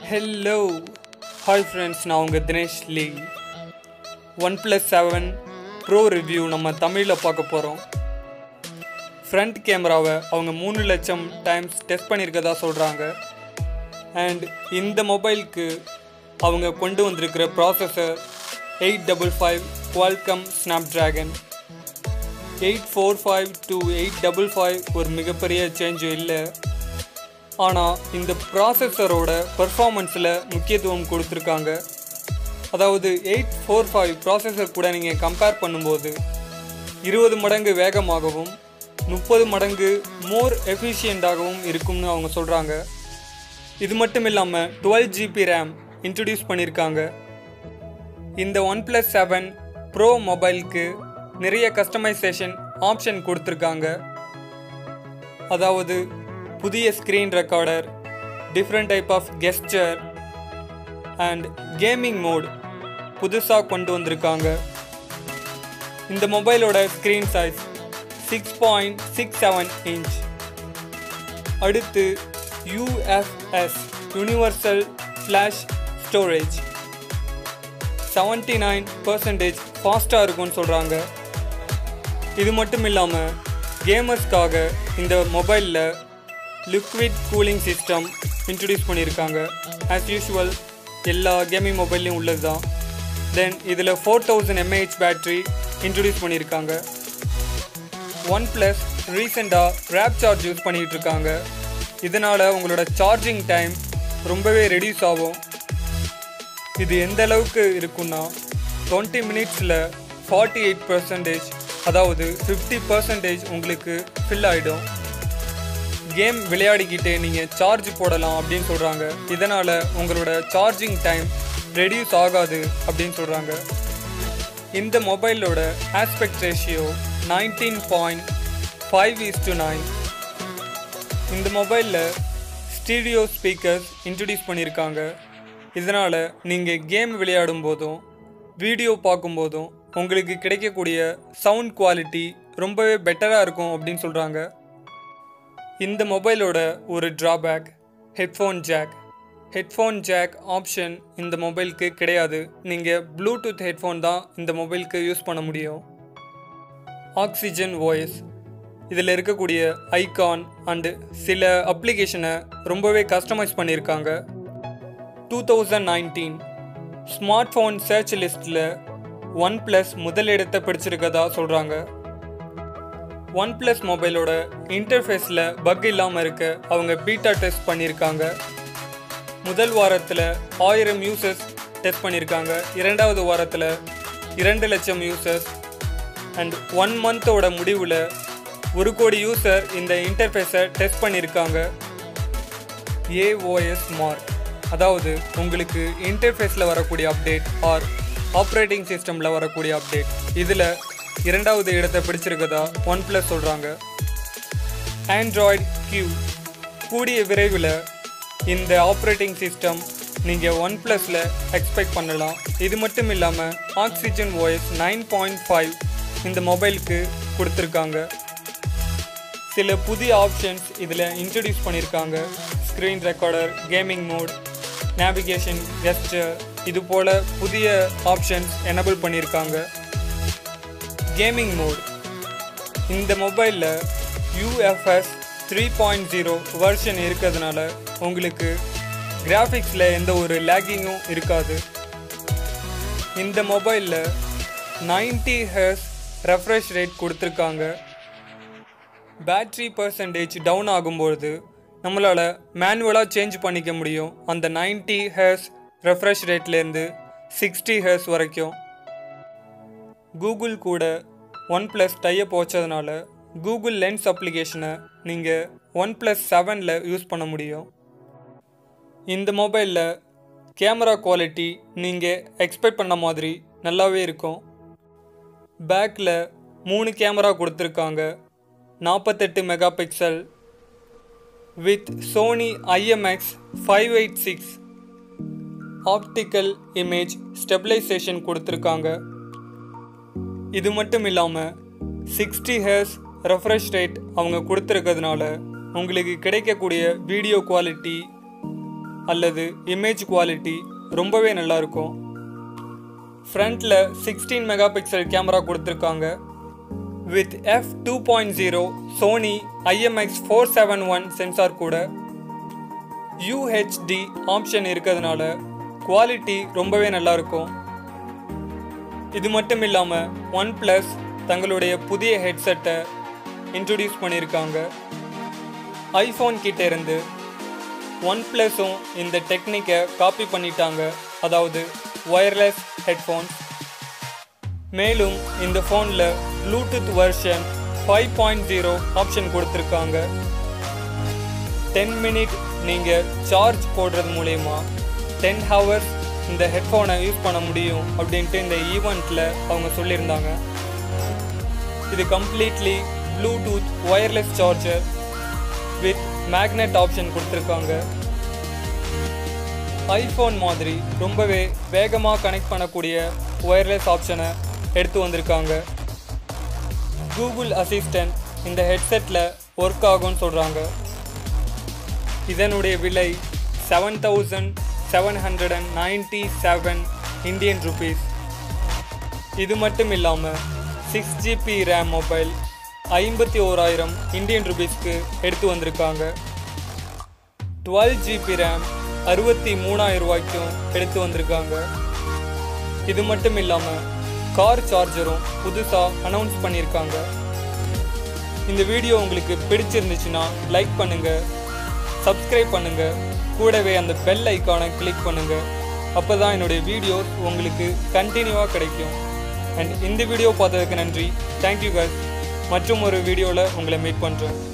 Hello, hi friends. நான் உங்க தினேஷ் லீ. Oneplus 7 Pro review நம்ம தமிழ்ல பார்க்க போறோம். ஃப்ரண்ட் கேமராவை அவங்க 3 லட்சம் டைம்ஸ் டெஸ்ட் பண்ணியிருக்கதா சொல்றாங்க. அண்ட் இந்த மொபைலுக்கு அவங்க கொண்டு வந்திருக்கிற ப்ராசஸர் 855 Qualcomm Snapdragon 845 to 855 ஒரு மிகப்பெரிய சேஞ்ச் இல்லை. ஆனால் இந்த ப்ராசஸரோட பர்ஃபார்மன்ஸில் முக்கியத்துவம் கொடுத்துருக்காங்க. அதாவது 845 ப்ராசஸர் கூட நீங்கள் கம்பேர் பண்ணும்போது 20 மடங்கு வேகமாகவும் 30 மடங்கு மோர் எஃபிஷியண்ட்டாகவும் இருக்கும்னு அவங்க சொல்கிறாங்க. இது மட்டும் இல்லாமல் 12 GB ரேம் இன்ட்ரடியூஸ் பண்ணியிருக்காங்க. இந்த OnePlus 7 Pro மொபைலுக்கு நிறைய கஸ்டமைசேஷன் ஆப்ஷன் கொடுத்துருக்காங்க. அதாவது புதிய screen recorder, different type of gesture and gaming mode புதுசாக கொண்டு வந்திருக்காங்க. இந்த மொபைலோட ஸ்க்ரீன் சைஸ் 6.67 இன்ச். அடுத்து UFS யூனிவர்சல் ஃப்ளாஷ் ஸ்டோரேஜ் 79% ஃபாஸ்ட்டாக இருக்கும்னு சொல்கிறாங்க. இது மட்டும் இல்லாமல் கேமர்ஸ்க்காக இந்த மொபைலில் லிக்விட் கூலிங் சிஸ்டம் இன்ட்ரடியூஸ் பண்ணியிருக்காங்க. ஆஸ் யூஷுவல் எல்லா கேமிங் மொபைல்லையும் உள்ளது தான். தென் இதில் 4000 mAh பேட்ரி இன்ட்ரடியூஸ் பண்ணியிருக்காங்க. OnePlus ரீசெண்டாக ரேப் சார்ஜ் யூஸ் பண்ணிகிட்டு இருக்காங்க. இதனால் உங்களோட சார்ஜிங் டைம் ரொம்பவே ரெடியூஸ் ஆகும். இது எந்த அளவுக்கு இருக்குன்னா 20 மினிட்ஸில் 48%, அதாவது 50% உங்களுக்கு ஃபில் ஆகிடும். கேம் விளையாடிக்கிட்டே நீங்கள் சார்ஜ் போடலாம் அப்படின்னு சொல்கிறாங்க. இதனால் உங்களோட சார்ஜிங் டைம் ரெடியூஸ் ஆகாது அப்படின்னு சொல்கிறாங்க. இந்த மொபைலோட ஆஸ்பெக்ட் ரேஷியோ 19.5:9. இந்த மொபைலில் ஸ்டீரியோ ஸ்பீக்கர்ஸ் இன்ட்ரடியூஸ் பண்ணியிருக்காங்க. இதனால் நீங்கள் கேம் விளையாடும் போதும் வீடியோ பார்க்கும்போதும் உங்களுக்கு கிடைக்கக்கூடிய சவுண்ட் குவாலிட்டி ரொம்பவே பெட்டராக இருக்கும் அப்படின்னு சொல்கிறாங்க. இந்த மொபைலோட ஒரு ட்ராபேக் ஹெட்ஃபோன் ஜாக் ஆப்ஷன் இந்த மொபைலுக்கு கிடையாது. நீங்கள் ப்ளூடூத் ஹெட்ஃபோன் தான் இந்த மொபைலுக்கு யூஸ் பண்ண முடியும். ஆக்சிஜன் வாய்ஸ் இதில் இருக்கக்கூடிய ஐகான் அண்டு சில அப்ளிகேஷனை ரொம்பவே கஸ்டமைஸ் பண்ணியிருக்காங்க. 2019 ஸ்மார்ட் ஃபோன் சர்ச் லிஸ்ட்டில் OnePlus முதலிடத்தை பிடிச்சிருக்கதா சொல்கிறாங்க. OnePlus மொபைலோட இன்டர்ஃபேஸில் பக் இல்லாமல் இருக்க அவங்க பீட்டா டெஸ்ட் பண்ணியிருக்காங்க. முதல் வாரத்தில் 1000 யூசர்ஸ் டெஸ்ட் பண்ணியிருக்காங்க. இரண்டாவது வாரத்தில் 2 லட்சம் யூசர்ஸ் அண்ட் 1 மந்தோட முடிவில் 1 கோடி யூசர் இந்த இன்டர்ஃபேஸை டெஸ்ட் பண்ணியிருக்காங்க. AOS மார்க், அதாவது உங்களுக்கு இன்டர்ஃபேஸில் வரக்கூடிய அப்டேட் ஆர் ஆப்ரேட்டிங் சிஸ்டமில் வரக்கூடிய அப்டேட், இதில் 2வது இடத்தை பிடிச்சிருக்கதா OnePlus சொல்கிறாங்க. ஆண்ட்ராய்டு Q கூடிய விரைவில் இந்த ஆப்ரேட்டிங் சிஸ்டம் நீங்கள் OnePlusல எக்ஸ்பெக்ட் பண்ணலாம். இது மட்டும் இல்லாமல் ஆக்சிஜன் வாய்ஸ் 9.5 இந்த மொபைலுக்கு கொடுத்துருக்காங்க. சில புதிய ஆப்ஷன்ஸ் இதில் இன்ட்ரடியூஸ் பண்ணியிருக்காங்க. Screen recorder, gaming mode, navigation, gesture, இது போல் புதிய ஆப்ஷன்ஸ் எனபிள் பண்ணியிருக்காங்க. கேமிங் மோட் இந்த மொபைலில் UFS 3.0 வெர்ஷன் இருக்கிறதுனால உங்களுக்கு கிராஃபிக்ஸில் எந்த ஒரு லேகிங்கும் இருக்காது. இந்த மொபைலில் 90 Hz ரெஃப்ரெஷ் ரேட் கொடுத்துருக்காங்க. பேட்ரி பர்சன்டேஜ் டவுன் ஆகும்பொழுது நம்மளால் மேனுவலாக சேஞ்ச் பண்ணிக்க முடியும். அந்த 90 Hz ரெஃப்ரெஷ் ரேட்லேருந்து 60 Hz வரைக்கும். கூகுள் கூட OnePlus டைப் வச்சதுனால கூகுள் லென்ஸ் அப்ளிகேஷனை நீங்கள் OnePlus 7ல் யூஸ் பண்ண முடியும். இந்த மொபைலில் கேமரா குவாலிட்டி நீங்கள் எக்ஸ்பெக்ட் பண்ண மாதிரி நல்லாவே இருக்கும். பேக்கில் 3 கேமரா கொடுத்துருக்காங்க. 48 mega pixel with Sony IMX586 optical image stabilisation கொடுத்துருக்காங்க. இது மட்டும் இல்லாமல் 60 Hz ரெஃப்ரெஷ் ரேட் அவங்க கொடுத்துருக்கிறதுனால உங்களுக்கு கிடைக்கக்கூடிய வீடியோ குவாலிட்டி அல்லது இமேஜ் குவாலிட்டி ரொம்பவே நல்லாயிருக்கும். ஃப்ரண்ட்டில் 16 மெகா பிக்சல் கேமரா கொடுத்துருக்காங்க. With f2.0 Sony IMX471 sensor கூட UHD ஆப்ஷன் இருக்கிறதுனால குவாலிட்டி ரொம்பவே நல்லாயிருக்கும். இது மட்டும் இல்லாமல் OnePlus தங்களுடைய புதிய ஹெட்செட்டை இன்ட்ரடியூஸ் பண்ணியிருக்காங்க. ஐஃபோன் கிட்ட இருந்து OnePlusம் இந்த டெக்னிக்கை காப்பி பண்ணிட்டாங்க, அதாவது ஒயர்லெஸ் ஹெட்ஃபோன்ஸ். மேலும் இந்த ஃபோனில் ப்ளூடூத் வெர்ஷன் 5.0 ஆப்ஷன் கொடுத்துருக்காங்க. 10 மினிட் நீங்கள் சார்ஜ் போடுறது மூலயமா 10 ஹவர்ஸ் இந்த ஹெட்ஃபோனை யூஸ் பண்ண முடியும் அப்படின்ட்டு இந்த ஈவெண்ட்டில் அவங்க சொல்லியிருந்தாங்க. இது completely bluetooth wireless charger with magnet option கொடுத்துருக்காங்க. ஐஃபோன் மாதிரி ரொம்பவே வேகமாக கனெக்ட் பண்ணக்கூடிய ஒயர்லெஸ் ஆப்ஷனை எடுத்து வந்திருக்காங்க. கூகுள் அசிஸ்டன்ட் இந்த ஹெட்செட்டில் ஒர்க் ஆகும்னு சொல்கிறாங்க. இதனுடைய விலை 7,797 இந்தியன் ருபீஸ். இது மட்டும் இல்லாமல் 6GB RAM மொபைல் 51,000 இந்தியன் ருபீஸ்க்கு எடுத்து வந்திருக்காங்க. 12GB RAM 63,000 ரூபாய்க்கும் எடுத்து வந்திருக்காங்க. இது மட்டும் இல்லாமல் கார் சார்ஜரும் புதுசாக அனௌன்ஸ் பண்ணியிருக்காங்க. இந்த வீடியோ உங்களுக்கு பிடிச்சிருந்துச்சுன்னா லைக் பண்ணுங்கள், சப்ஸ்கிரைப் பண்ணுங்கள், கூடவே அந்த பெல் ஐக்கானை கிளிக் பண்ணுங்கள். அப்போ தான் என்னுடைய வீடியோஸ் உங்களுக்கு கண்டினியூவாக கிடைக்கும். அண்ட் இந்த வீடியோ பார்த்ததுக்கு நன்றி. Thank you guys. மற்றும் ஒரு வீடியோவில் உங்களை மீட் பண்ணுறேன்.